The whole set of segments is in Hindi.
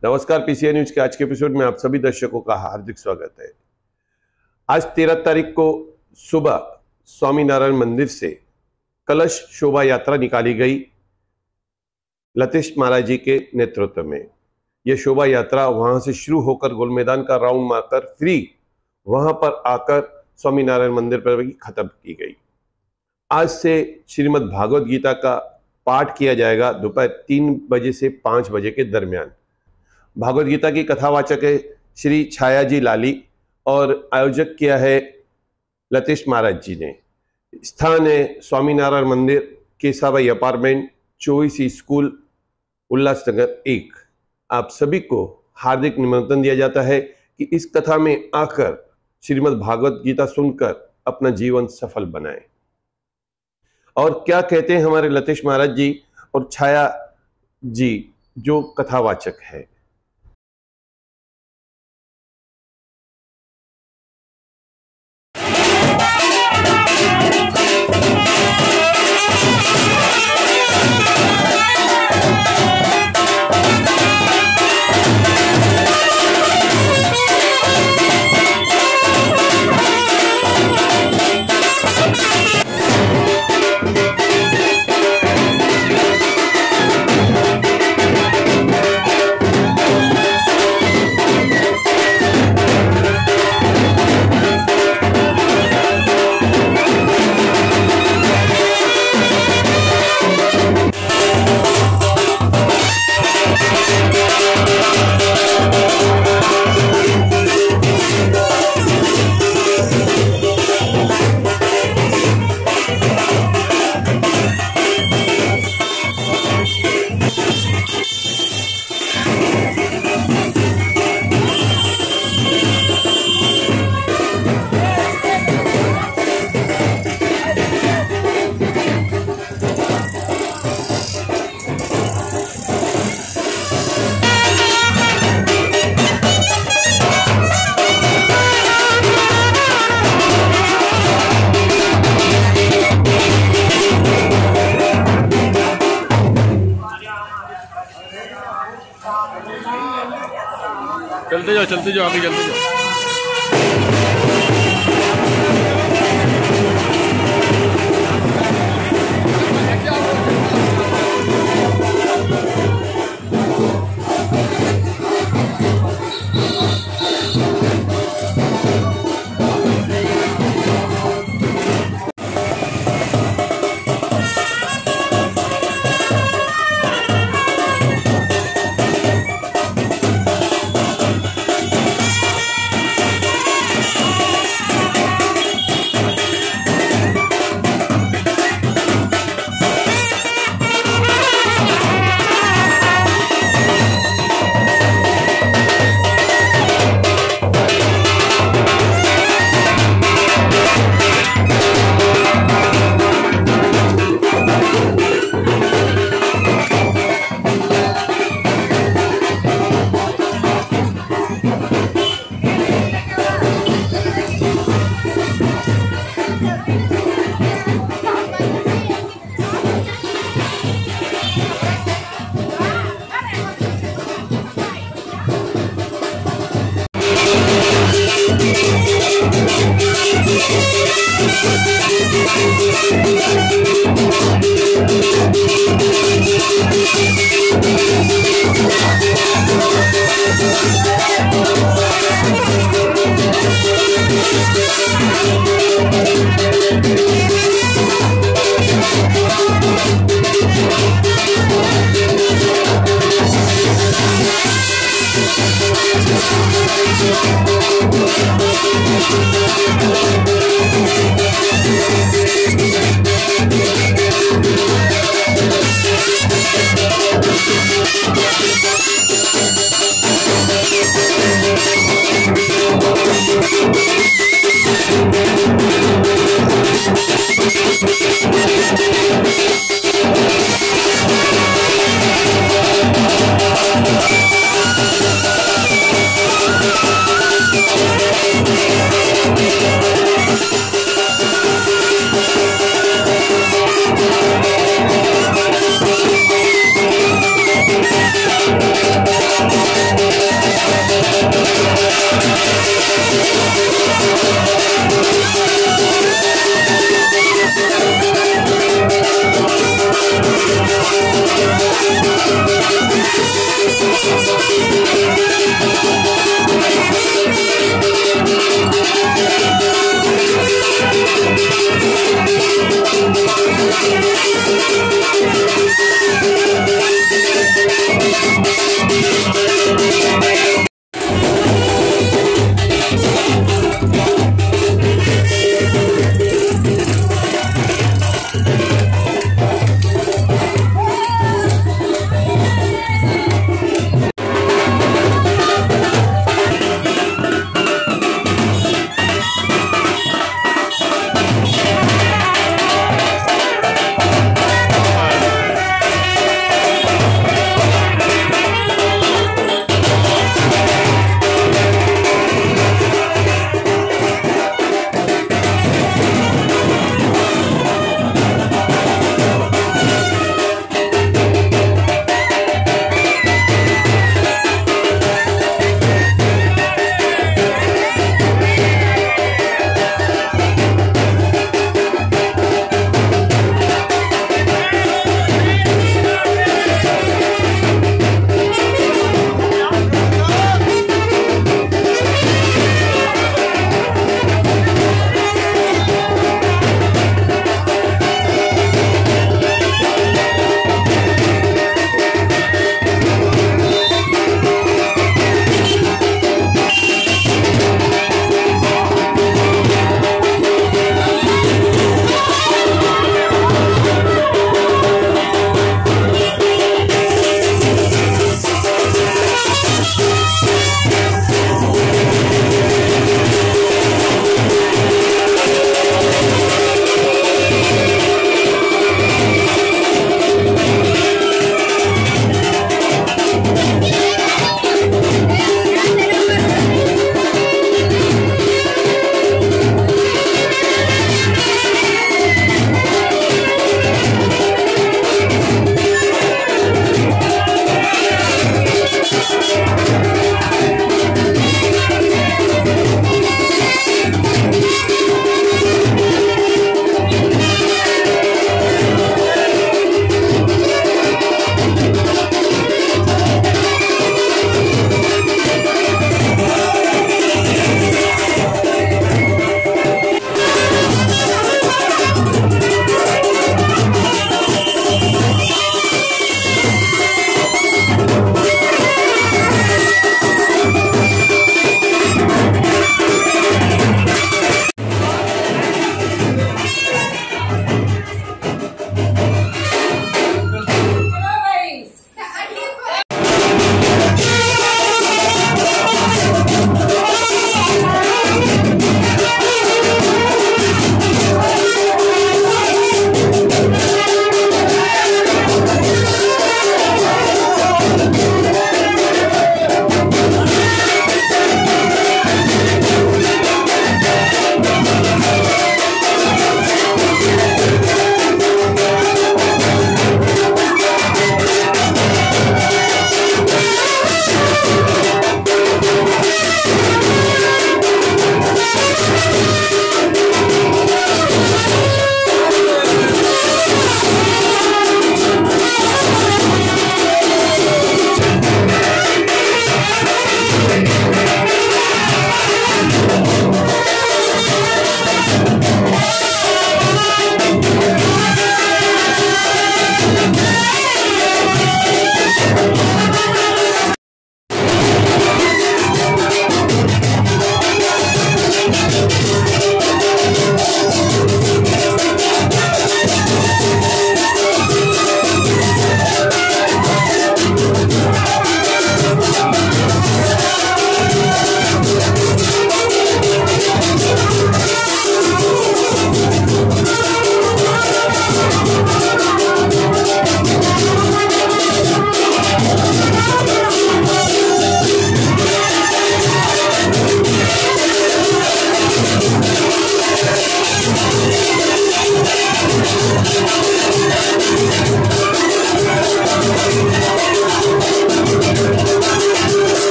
नमस्कार, पीसीआई न्यूज के आज के एपिसोड में आप सभी दर्शकों का हार्दिक स्वागत है। आज 13 तारीख को सुबह स्वामीनारायण मंदिर से कलश शोभा यात्रा निकाली गई लतेश महाराज जी के नेतृत्व में। यह शोभा यात्रा वहां से शुरू होकर गोल मैदान का राउंड मारकर फ्री वहां पर आकर स्वामीनारायण मंदिर पर खत्म की गई। आज से श्रीमद् भागवत गीता का पाठ किया जाएगा दोपहर 3 बजे से 5 बजे के दरमियान। भागवत गीता की कथावाचक है श्री छाया जी लाली और आयोजक किया है लतेश महाराज जी ने। स्थान है स्वामीनारायण मंदिर, केसाबाई अपार्टमेंट, 24 स्कूल, उल्लासनगर 1। आप सभी को हार्दिक निमंत्रण दिया जाता है कि इस कथा में आकर श्रीमद् भागवत गीता सुनकर अपना जीवन सफल बनाएं। और क्या कहते हैं हमारे लतेश महाराज जी और छाया जी जो कथावाचक है। चलते जाओ आगे चलते जाओ।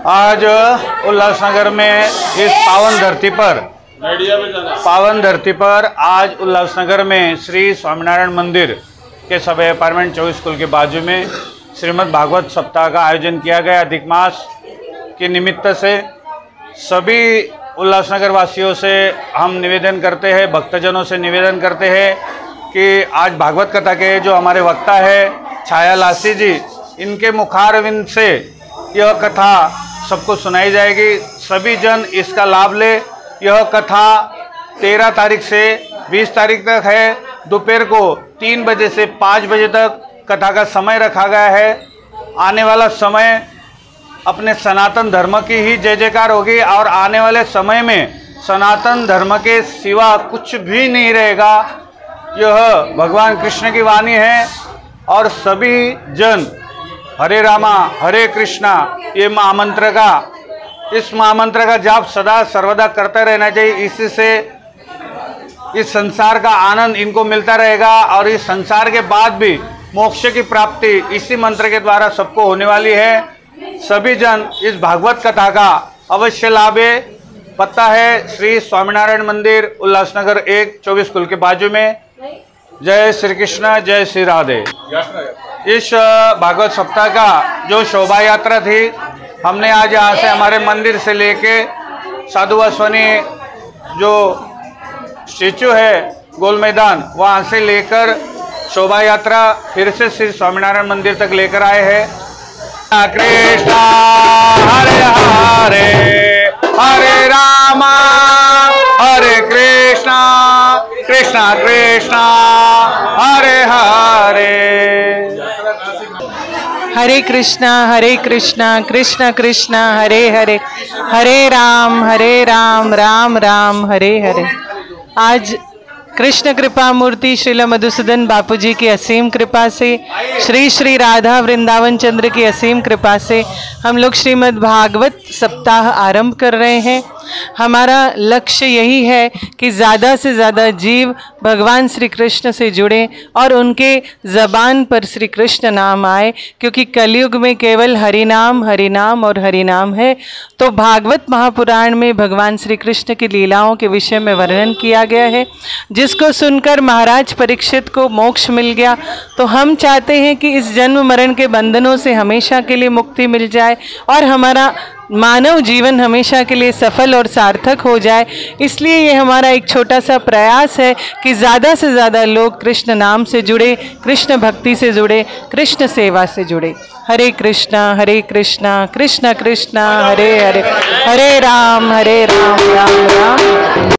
आज उल्लासनगर में इस पावन धरती पर आज उल्लासनगर में श्री स्वामीनारायण मंदिर के सब अपार्टमेंट 24 स्कूल के बाजू में श्रीमद् भागवत सप्ताह का आयोजन किया गया। अधिक मास के निमित्त से सभी उल्लासनगर वासियों से हम निवेदन करते हैं, भक्तजनों से निवेदन करते हैं कि आज भागवत कथा के जो हमारे वक्ता है छाया लासी जी, इनके मुखारविंद से यह कथा सबको सुनाई जाएगी। सभी जन इसका लाभ ले। यह कथा 13 तारीख से 20 तारीख तक है। दोपहर को 3 बजे से 5 बजे तक कथा का समय रखा गया है। आने वाला समय अपने सनातन धर्म की ही जय जयकार होगी और आने वाले समय में सनातन धर्म के सिवा कुछ भी नहीं रहेगा। यह भगवान कृष्ण की वाणी है और सभी जन हरे रामा हरे कृष्णा ये महामंत्र का, इस महामंत्र का जाप सदा सर्वदा करते रहना चाहिए। इसी से इस संसार का आनंद इनको मिलता रहेगा और इस संसार के बाद भी मोक्ष की प्राप्ति इसी मंत्र के द्वारा सबको होने वाली है। सभी जन इस भागवत कथा का अवश्य लाभ है। पता है श्री स्वामीनारायण मंदिर उल्लासनगर 1 24 स्कूल के बाजू में। जय श्री कृष्ण, जय श्री राधे। इस भागवत सप्ताह का जो शोभा यात्रा थी, हमने आज यहाँ से हमारे मंदिर से लेके साधु वासवानी जो स्टेचू है गोल मैदान, वहाँ से लेकर शोभा यात्रा फिर से श्री स्वामीनारायण मंदिर तक लेकर आए हैं। कृष्णा हरे हरे, हरे रामा हरे कृष्णा, कृष्णा कृष्णा हरे हरे। हरे कृष्णा कृष्ण कृष्ण हरे हरे, हरे राम राम राम हरे हरे। आज कृष्ण कृपा मूर्ति श्रील मधुसूदन बापू जी की असीम कृपा से, श्री श्री राधा वृंदावन चंद्र की असीम कृपा से हम लोग श्रीमद् भागवत सप्ताह आरंभ कर रहे हैं। हमारा लक्ष्य यही है कि ज़्यादा से ज़्यादा जीव भगवान श्री कृष्ण से जुड़े और उनके ज़बान पर श्री कृष्ण नाम आए, क्योंकि कलयुग में केवल हरि नाम और हरि नाम है। तो भागवत महापुराण में भगवान श्री कृष्ण की लीलाओं के विषय में वर्णन किया गया है, जिसको सुनकर महाराज परीक्षित को मोक्ष मिल गया। तो हम चाहते हैं कि इस जन्म मरण के बंधनों से हमेशा के लिए मुक्ति मिल जाए और हमारा मानव जीवन हमेशा के लिए सफल और सार्थक हो जाए। इसलिए ये हमारा एक छोटा सा प्रयास है कि ज़्यादा से ज़्यादा लोग कृष्ण नाम से जुड़े, कृष्ण भक्ति से जुड़े, कृष्ण सेवा से जुड़े। हरे कृष्णा कृष्ण कृष्ण हरे हरे, हरे राम राम राम।